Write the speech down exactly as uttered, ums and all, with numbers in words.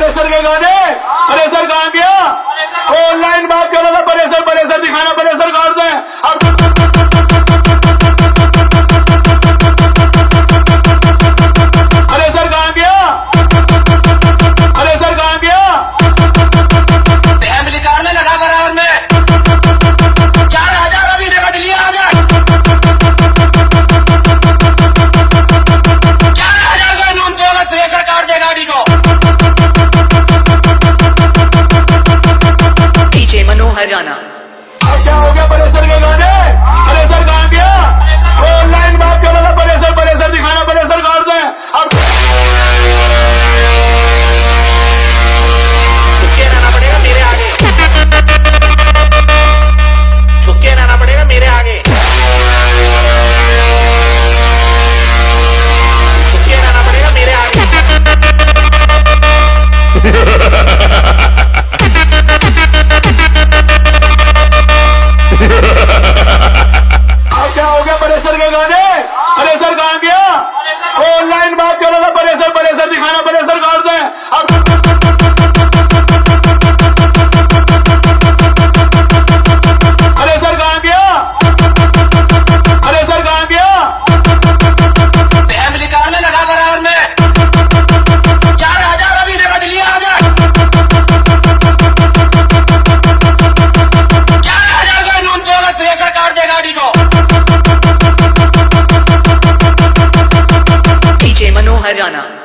Pressure के गाने। Pressure कहाँ गया? ऑनलाइन बात कर रहा था, परेशर परेशर दिखाना, परेशर काट दे। परेशर कहाँ गया? परेशर कहाँ गया? फैमिली कार में लगा बराबर में चार हजार अभी ने बदल लिया। हजार चार हजार का नाम दोगे, प्रेशर काट दे गाड़ी को। डीजे मनोहर राणा। अब क्या हो गया? परेशर के गाने। परेशर कहाँ गया? ऑनलाइन बात कर रहा था, परेशर परेशर दिखाना, परेशर काट दे। अब छुप के रहना पड़ेगा मेरे आगे, छुप के रहना पड़ेगा मेरे आगे, छुप के रहना पड़ेगा मेरे आगे। अब क्या हो गया? परेशर के गाने। परेशर कहाँ गया? ऑनलाइन बात कर रहा था, परेशर परेशर दिखाना, परेशर काट दे। अब परेशर कहाँ गया? परेशर कहाँ गया? फैमिली कार में लगा बराबर में चार हजार अभी ने बदल लिया। हजार चार हजार का नाम दोगे, प्रेशर काट दे गाड़ी को। डीजे मनोहर राणा।